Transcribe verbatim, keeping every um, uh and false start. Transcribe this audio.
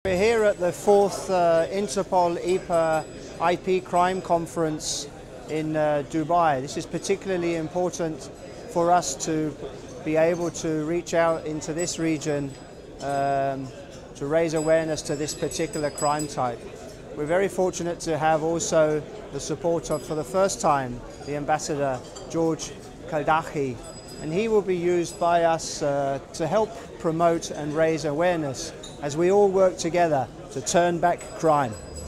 We're here at the fourth uh, Interpol I P A I P crime conference in uh, Dubai. This is particularly important for us to be able to reach out into this region um, to raise awareness to this particular crime type. We're very fortunate to have also the support of, for the first time, the Ambassador George Kaldachi, and he will be used by us uh, to help promote and raise awareness as we all work together to turn back crime.